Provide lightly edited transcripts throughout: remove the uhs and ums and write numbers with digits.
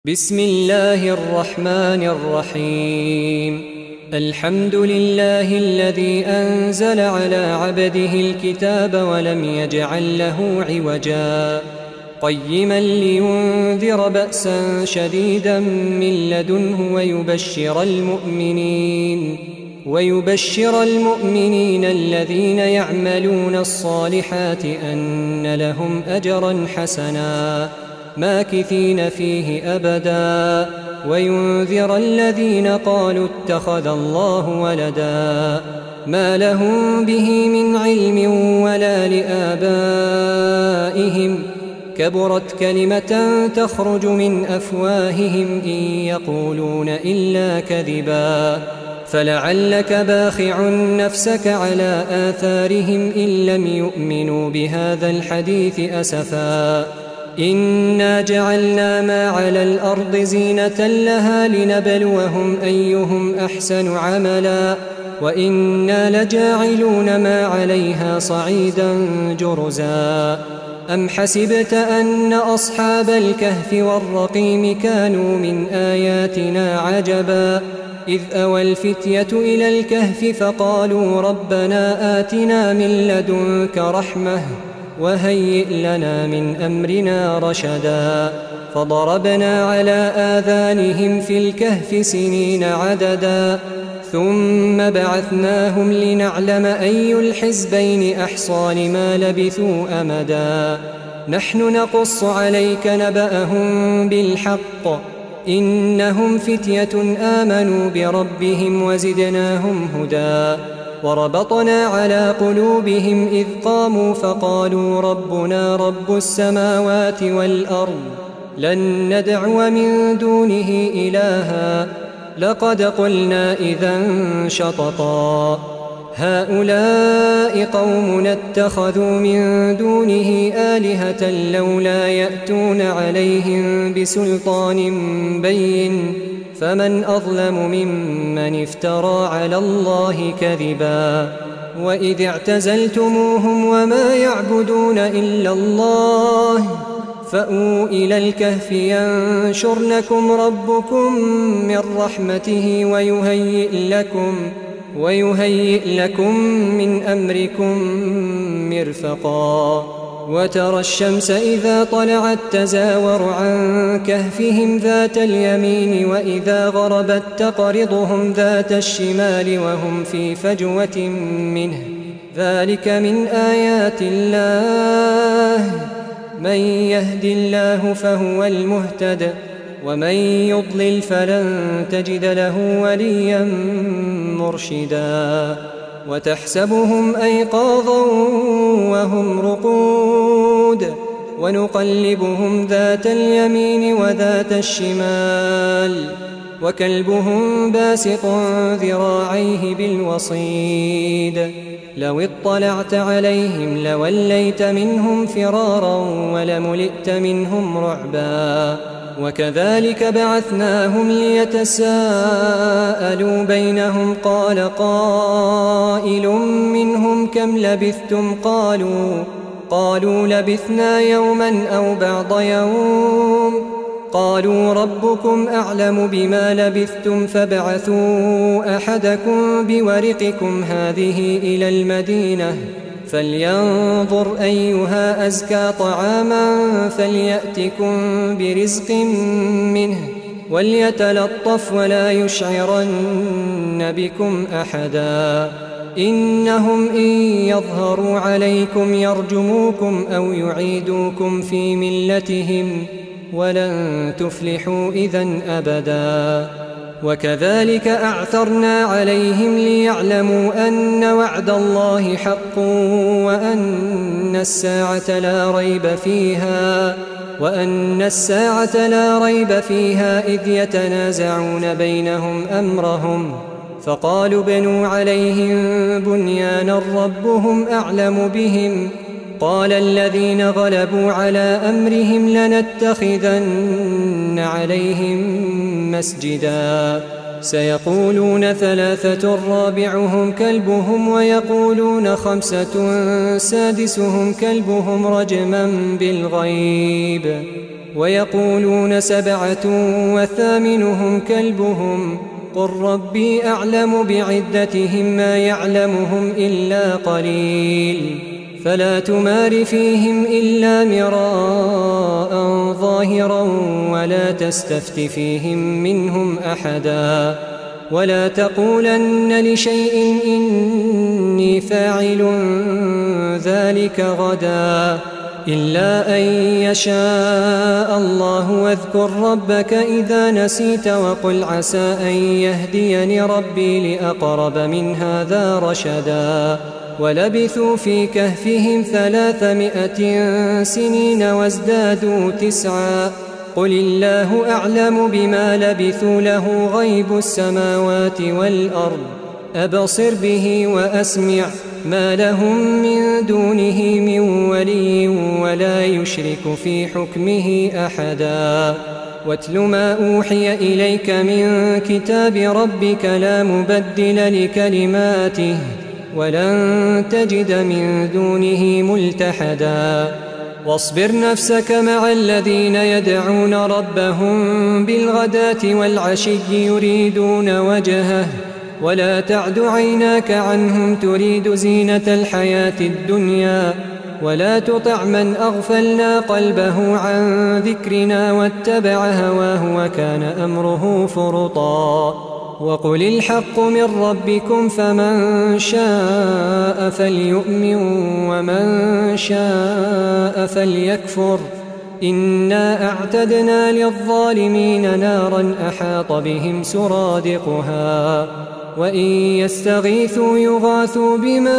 بسم الله الرحمن الرحيم. الحمد لله الذي أنزل على عبده الكتاب ولم يجعل له عوجا قيما لينذر بأسا شديدا من لدنه ويبشر المؤمنين الذين يعملون الصالحات أن لهم أجرا حسنا ماكثين فيه أبدا وينذر الذين قالوا اتخذ الله ولدا ما لهم به من علم ولا لآبائهم كبرت كلمة تخرج من أفواههم إن يقولون إلا كذبا فلعلك باخع نفسك على آثارهم إن لم يؤمنوا بهذا الحديث أسفا إنا جعلنا ما على الأرض زينة لها لنبلوهم أيهم أحسن عملا وإنا لجاعلون ما عليها صعيدا جرزا أم حسبت أن أصحاب الكهف والرقيم كانوا من آياتنا عجبا إذ أوى الفتية إلى الكهف فقالوا ربنا آتنا من لدنك رحمة وهيئ لنا من أمرنا رشدا فضربنا على آذانهم في الكهف سنين عددا ثم بعثناهم لنعلم أي الحزبين أحصى لما لبثوا أمدا نحن نقص عليك نبأهم بالحق إنهم فتية آمنوا بربهم وزدناهم هدى وربطنا على قلوبهم إذ قاموا فقالوا ربنا رب السماوات والأرض لن ندعو من دونه إلها لقد قلنا إذا شططا هؤلاء قومنا اتخذوا من دونه آلهة لولا يأتون عليهم بسلطان بين فمن أظلم ممن افترى على الله كذبا وإذ اعتزلتموهم وما يعبدون إلا الله فأووا إلى الكهف ينشر لكم ربكم من رحمته ويهيئ لكم من أمركم مرفقا وترى الشمس إذا طلعت تزاور عن كهفهم ذات اليمين وإذا غربت تقرضهم ذات الشمال وهم في فجوة منه ذلك من آيات الله من يهد الله فهو المهتد ومن يضلل فلن تجد له وليا مرشدا وتحسبهم أيقاظا وهم رقود ونقلبهم ذات اليمين وذات الشمال وكلبهم باسط ذراعيه بالوصيد لو اطلعت عليهم لوليت منهم فرارا ولملئت منهم رعبا وكذلك بعثناهم ليتساءلوا بينهم قال قائل منهم كم لبثتم قالوا لبثنا يوما أو بعض يوم قالوا ربكم أعلم بما لبثتم فابعثوا أحدكم بورقكم هذه إلى المدينة فلينظر أيها أزكى طعاما فليأتكم برزق منه وليتلطف ولا يشعرن بكم أحدا إنهم إن يظهروا عليكم يرجموكم أو يعيدوكم في ملتهم ولن تفلحوا إذن أبدا وكذلك أعثرنا عليهم ليعلموا أن وعد الله حق وأن الساعة لا ريب فيها إذ يتنازعون بينهم أمرهم فقالوا ابنوا عليهم بنيانا ربهم أعلم بهم قال الذين غلبوا على أمرهم لنتخذن عليهم مسجدا سيقولون ثلاثة رابعهم كلبهم ويقولون خمسة سادسهم كلبهم رجما بالغيب ويقولون 7 وثامنهم كلبهم قل ربي أعلم بعدتهم ما يعلمهم إلا قليل فلا تمار فيهم إلا مراء ظاهرا ولا تستفت فيهم منهم أحدا ولا تقولن لشيء إني فاعل ذلك غدا إلا أن يشاء الله واذكر ربك إذا نسيت وقل عسى أن يهديني ربي لأقرب من هذا رشدا ولبثوا في كهفهم 300 سنين وازدادوا 9 قل الله أعلم بما لبثوا له غيب السماوات والأرض أبصر به وأسمع ما لهم من دونه من ولي ولا يشرك في حكمه أحدا واتل ما أوحي إليك من كتاب ربك لا مبدل لكلماته ولن تجد من دونه ملتحدا واصبر نفسك مع الذين يدعون ربهم بالغداة والعشي يريدون وجهه ولا تعد عيناك عنهم تريد زينة الحياة الدنيا ولا تطع من أغفلنا قلبه عن ذكرنا واتبع هواه وكان أمره فرطا وقل الحق من ربكم فمن شاء فليؤمن ومن شاء فليكفر إنا أعتدنا للظالمين نارا أحاط بهم سرادقها وإن يستغيثوا يغاثوا بماء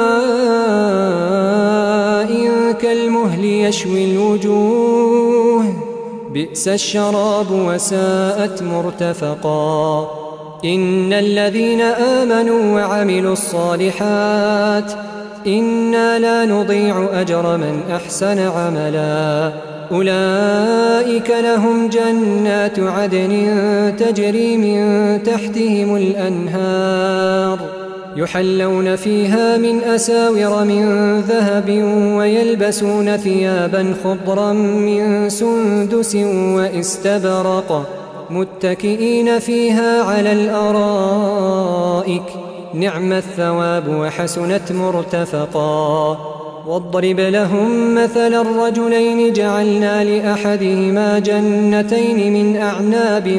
كالمهل يشوي الوجوه بئس الشراب وساءت مرتفقا إن الذين آمنوا وعملوا الصالحات إنا لا نضيع أجر من أحسن عملا أولئك لهم جنات عدن تجري من تحتهم الأنهار يحلون فيها من أساور من ذهب ويلبسون ثيابا خضرا من سندس واستبرق متكئين فيها على الأرائك نعم الثواب وحسنت مرتفقا واضرب لهم مثل الرجلين جعلنا لأحدهما جنتين من أعناب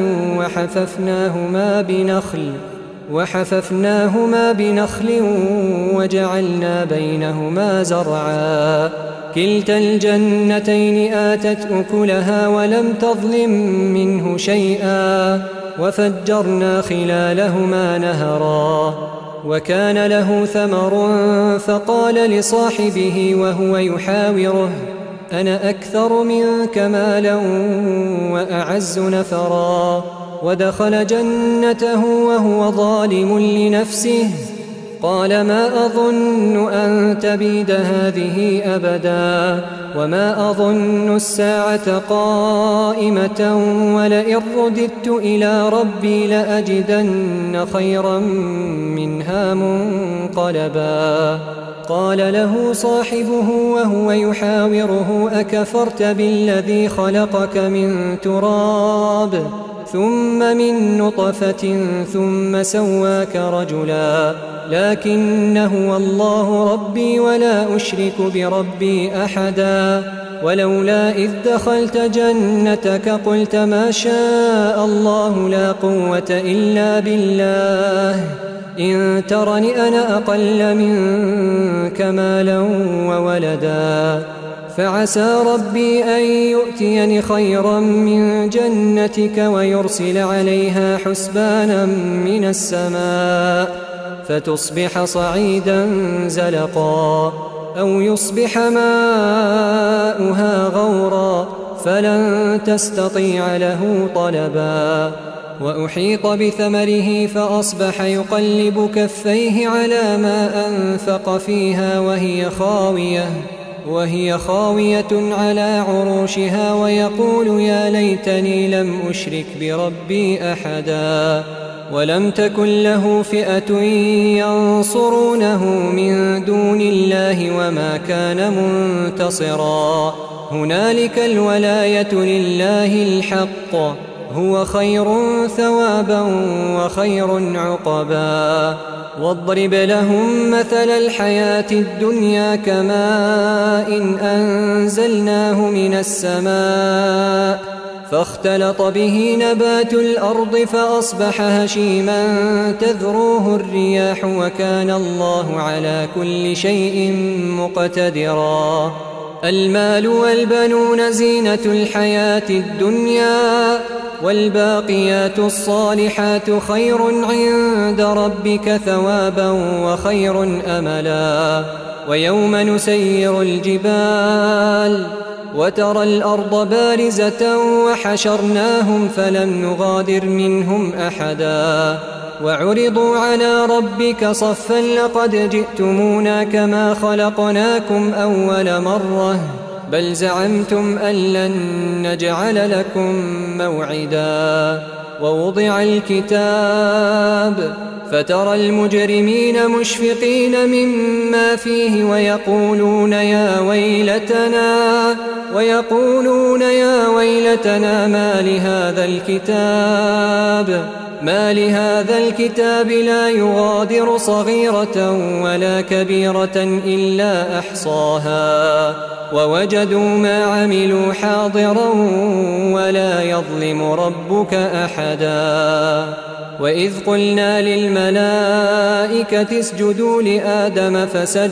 وحففناهما بنخل وجعلنا بينهما زرعا كلتا الجنتين آتت أكلها ولم تظلم منه شيئا وفجرنا خلالهما نهرا وكان له ثمر فقال لصاحبه وهو يحاوره أنا أكثر منك مالا وأعز نفرا ودخل جنته وهو ظالم لنفسه قال ما أظن أن تبيد هذه أبدا وما أظن الساعة قائمة ولئن رددت إلى ربي لأجدن خيرا منها منقلبا قال له صاحبه وهو يحاوره أكفرت بالذي خلقك من تراب ثم من نطفة ثم سواك رجلا لكن هو الله ربي ولا أشرك بربي أحدا ولولا إذ دخلت جنتك قلت ما شاء الله لا قوة إلا بالله إن ترني أنا أقل منك مالا وولدا فعسى ربي أن يؤتيني خيرا من جنتك ويرسل عليها حسبانا من السماء فتصبح صعيدا زلقا أو يصبح ماؤها غورا فلن تستطيع له طلبا وأحيط بثمره فأصبح يقلب كفيه على ما أنفق فيها وهي خاوية على عروشها ويقول يا ليتني لم أشرك بربي أحدا ولم تكن له فئة ينصرونه من دون الله وما كان منتصرا هنالك الولاية لله الحق هو خير ثوابا وخير عقبا واضرب لهم مثل الحياة الدنيا كماء أنزلناه من السماء فاختلط به نبات الأرض فأصبح هشيما تذروه الرياح وكان الله على كل شيء مقتدرا المال والبنون زينة الحياة الدنيا والباقيات الصالحات خير عند ربك ثوابا وخير أملا ويوم نسير الجبال وترى الأرض بارزة وحشرناهم فلم نغادر منهم أحدا وعرضوا على ربك صفا لقد جئتمونا كما خلقناكم أول مرة بل زعمتم أن لن نجعل لكم موعدا ووضع الكتاب فترى المجرمين مشفقين مما فيه ويقولون يا ويلتنا ما لهذا الكتاب لا يغادر صغيرة ولا كبيرة إلا أحصاها ووجدوا ما عملوا حاضرا ولا يظلم ربك أحدا وإذ قلنا للملائكة اسجدوا لآدم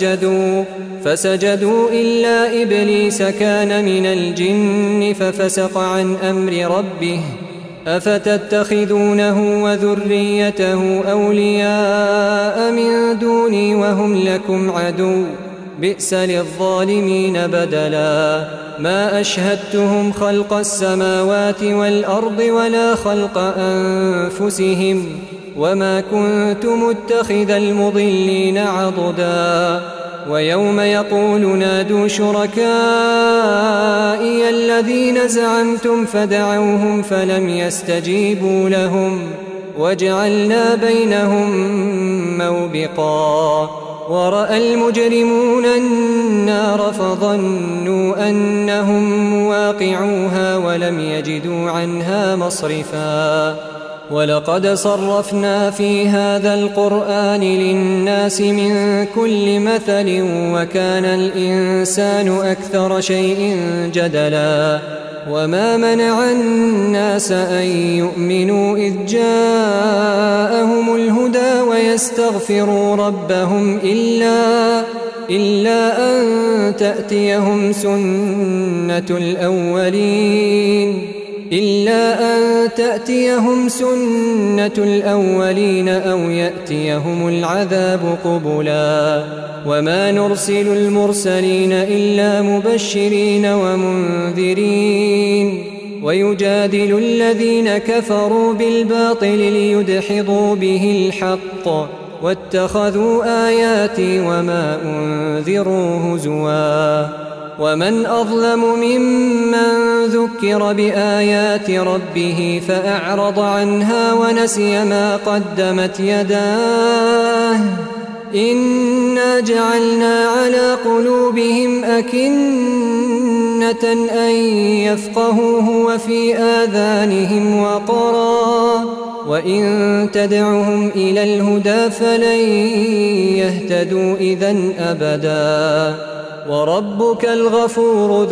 فسجدوا إلا إبليس كان من الجن ففسق عن أمر ربه أفتتخذونه وذريته أولياء من دوني وهم لكم عدو بئس للظالمين بدلا ما أشهدتهم خلق السماوات والأرض ولا خلق أنفسهم وما كنت متخذ المضلين عضدا ويوم يقول نادوا شركائي الذين زعمتم فدعوهم فلم يستجيبوا لهم وجعلنا بينهم موبقا ورأى المجرمون النار فظنوا أنهم واقعوها ولم يجدوا عنها مصرفا ولقد صرفنا في هذا القرآن للناس من كل مثل وكان الإنسان أكثر شيء جدلا وما منع الناس أن يؤمنوا إذ جاءهم الهدى ويستغفروا ربهم إلا أن تأتيهم سنة الأولين أو يأتيهم العذاب قبلا وما نرسل المرسلين إلا مبشرين ومنذرين ويجادل الذين كفروا بالباطل ليدحضوا به الحق واتخذوا آياتي وما أنذروا هزوا ومن أظلم ممن ذكر بآيات ربه فأعرض عنها ونسي ما قدمت يداه إنا جعلنا على قلوبهم أكنة أن يفقهوه وفي آذانهم وقرا وإن تدعهم إلى الهدى فلن يهتدوا إذن أبدا وربك الغفور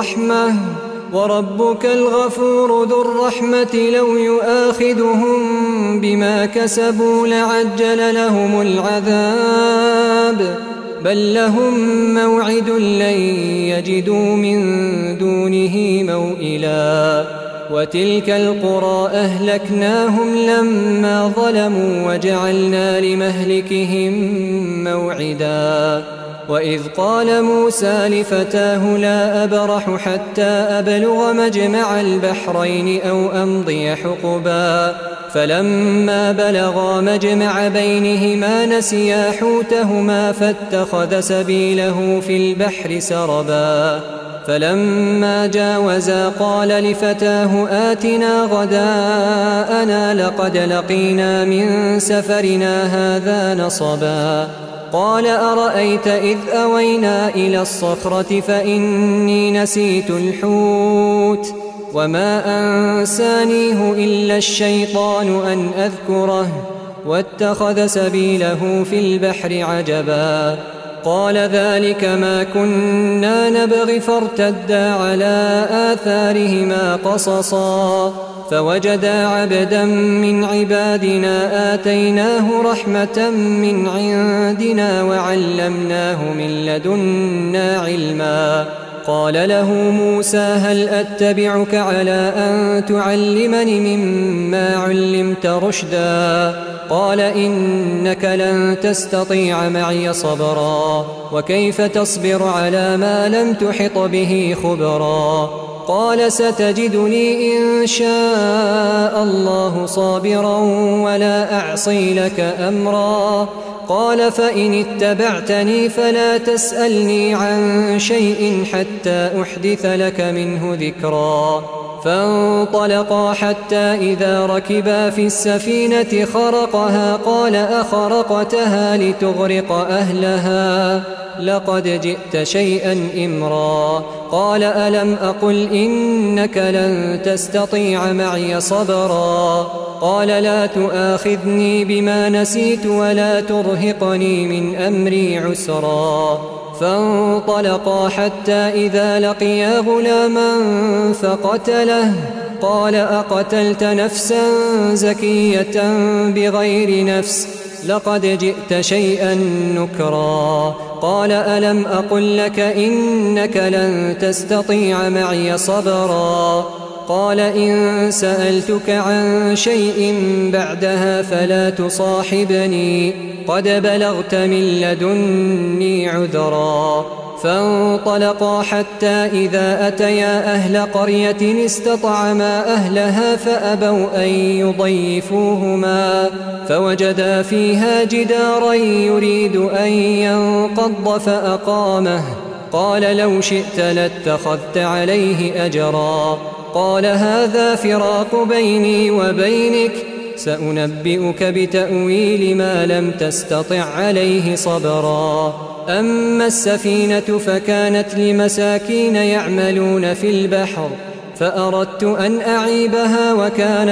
ذو الرحمة لو يؤاخذهم بما كسبوا لعجل لهم العذاب بل لهم موعد لن يجدوا من دونه موئلا وتلك القرى أهلكناهم لما ظلموا وجعلنا لمهلكهم موعدا وإذ قال موسى لفتاه لا أبرح حتى أبلغ مجمع البحرين أو أمضي حقبا فلما بلغا مجمع بينهما نسيا حوتهما فاتخذ سبيله في البحر سربا فلما جاوزا قال لفتاه آتنا غداءنا لقد لقينا من سفرنا هذا نصبا قال أرأيت إذ أوينا إلى الصخرة فإني نسيت الحوت وما أنسانيه إلا الشيطان أن أذكره واتخذ سبيله في البحر عجبا قال ذلك ما كنا نبغي فارتدا على آثارهما قصصا فوجدا عبدا من عبادنا آتيناه رحمة من عندنا وعلمناه من لدنا علما قال له موسى هل أتبعك على أن تعلمني مما علمت رشدا قال إنك لن تستطيع معي صبرا وكيف تصبر على ما لم تحط به خبرا قال ستجدني إن شاء الله صابرا ولا أعصي لك أمرا قال فإن اتبعتني فلا تسألني عن شيء حتى أحدث لك منه ذكرا فانطلقا حتى إذا ركبا في السفينة خرقها قال أخرقتها لتغرق أهلها لقد جئت شيئا إمرا قال ألم أقل إنك لن تستطيع معي صبرا قال لا تؤاخذني بما نسيت ولا ترهقني من أمري عسرا فانطلقا حتى إذا لقيا غلاما فقتله قال أقتلت نفسا زكية بغير نفس لقد جئت شيئا نكرا قال ألم أقل لك إنك لن تستطيع معي صبرا قال إن سألتك عن شيء بعدها فلا تصاحبني قد بلغت من لدني عذرا فانطلقا حتى إذا أتيا أهل قرية استطعما أهلها فأبوا أن يضيفوهما فوجدا فيها جدارا يريد أن ينقض فأقامه قال لو شئت لاتخذت عليه أجرا قال هذا فراق بيني وبينك سأنبئك بتأويل ما لم تستطع عليه صبرا أما السفينة فكانت لمساكين يعملون في البحر فأردت أن أعيبها وكان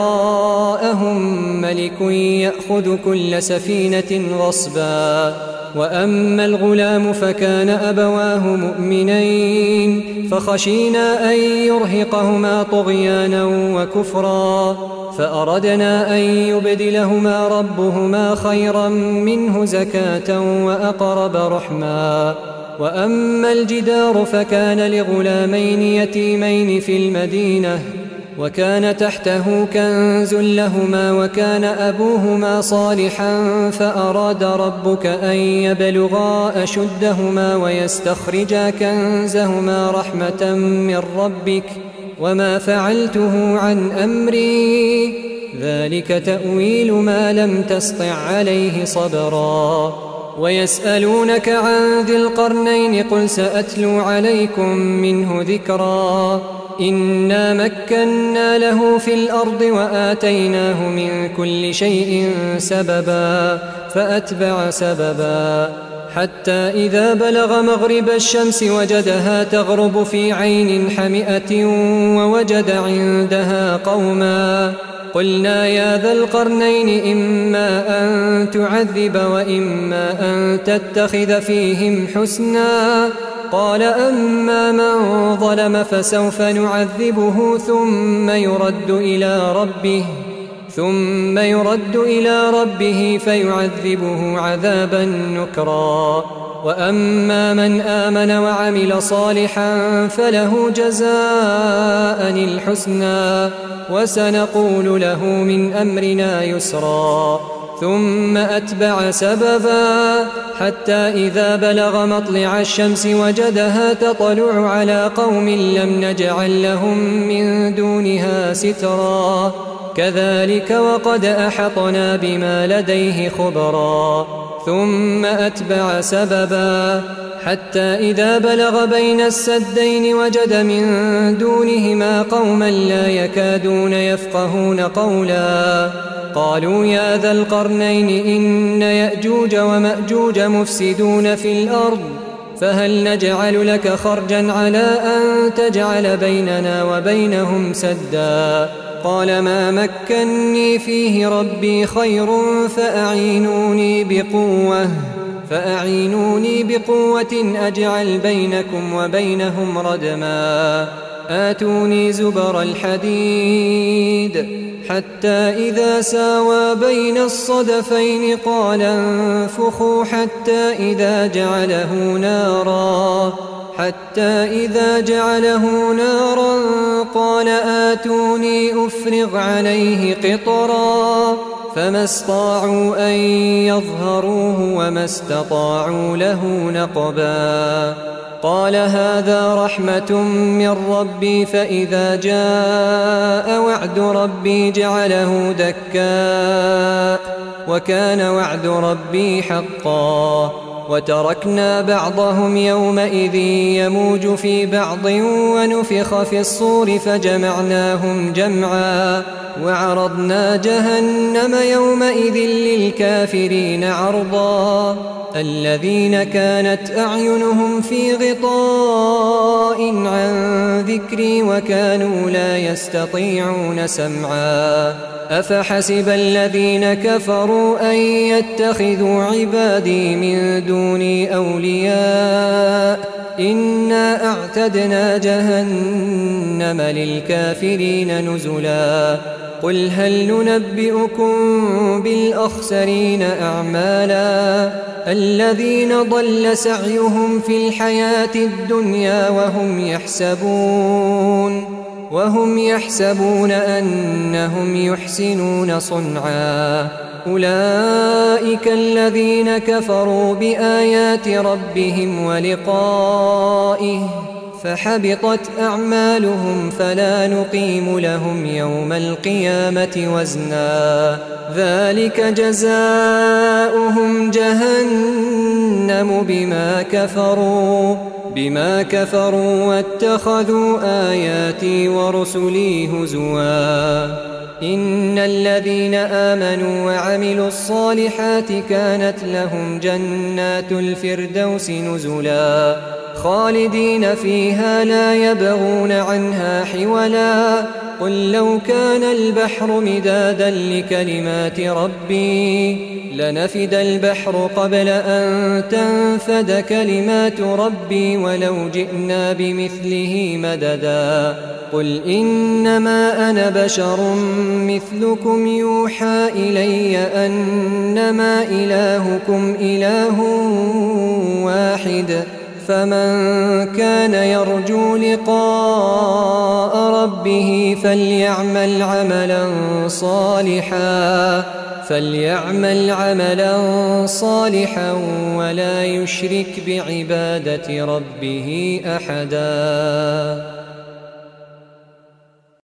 وراءهم ملك يأخذ كل سفينة غصبا وأما الغلام فكان أبواه مؤمنين فخشينا أن يرهقهما طغيانا وكفرا فأردنا أن يبدلهما ربهما خيرا منه زكاة وأقرب رحما وأما الجدار فكان لغلامين يتيمين في المدينة وكان تحته كنز لهما وكان أبوهما صالحا فأراد ربك أن يبلغا أشدهما ويستخرجا كنزهما رحمة من ربك وما فعلته عن أمري ذلك تأويل ما لم تسطع عليه صبرا ويسألونك عن ذي القرنين قل سأتلو عليكم منه ذكرا إنا مكنا له في الأرض وآتيناه من كل شيء سببا فأتبع سببا حتى إذا بلغ مغرب الشمس وجدها تغرب في عين حمئة ووجد عندها قوما قلنا يا ذا القرنين إما أن تعذب وإما أن تتخذ فيهم حسنا قال أما من ظلم فسوف نعذبه ثم يرد إلى ربه فيعذبه عذابا نكرا وأما من آمن وعمل صالحا فله جزاء الحسنى وسنقول له من أمرنا يسرا ثم أتبع سببا حتى إذا بلغ مطلع الشمس وجدها تطلع على قوم لم نجعل لهم من دونها سترا كذلك وقد أحطنا بما لديه خبرا ثم أتبع سببا حتى إذا بلغ بين السدين وجد من دونهما قوما لا يكادون يفقهون قولا قالوا يا ذا القرنين إن يأجوج ومأجوج مفسدون في الأرض فهل نجعل لك خرجا على أن تجعل بيننا وبينهم سدا قال ما مكني فيه ربي خير فأعينوني بقوة أجعل بينكم وبينهم ردما آتوني زبر الحديد حتى إذا ساوى بين الصدفين قال انفخوا حتى إذا جعله نارا قال آتوني أفرغ عليه قطرا فما استطاعوا أن يظهروه وما استطاعوا له نقبا قال هذا رحمة من ربي فإذا جاء وعد ربي جعله دكاء وكان وعد ربي حقا وتركنا بعضهم يومئذ يموج في بعض ونفخ في الصور فجمعناهم جمعا وعرضنا جهنم يومئذ للكافرين عرضا الذين كانت أعينهم في غطاء عن ذكري وكانوا لا يستطيعون سمعا أفحسب الذين كفروا أن يتخذوا عبادي من دوني أولياء إنا أعتدنا جهنم للكافرين نزلا قل هل ننبئكم بالأخسرين أعمالا الذين ضل سعيهم في الحياة الدنيا وهم يحسبون أنهم يحسنون صنعا أولئك الذين كفروا بآيات ربهم ولقائه فحبطت أعمالهم فلا نقيم لهم يوم القيامة وزنا ذلك جزاؤهم جهنم بما كفروا واتخذوا آياتي ورسلي هزوا إن الذين آمنوا وعملوا الصالحات كانت لهم جنات الفردوس نزلا خالدين فيها لا يبغون عنها حولا قل لو كان البحر مدادا لكلمات ربي لنفد البحر قبل أن تنفد كلمات ربي ولو جئنا بمثله مددا قل إنما أنا بشر مثلكم يوحى إلي أنما إلهكم إله واحد فمن كان يرجو لقاء ربه فليعمل عملا صالحا ولا يشرك بعبادة ربه أحدا.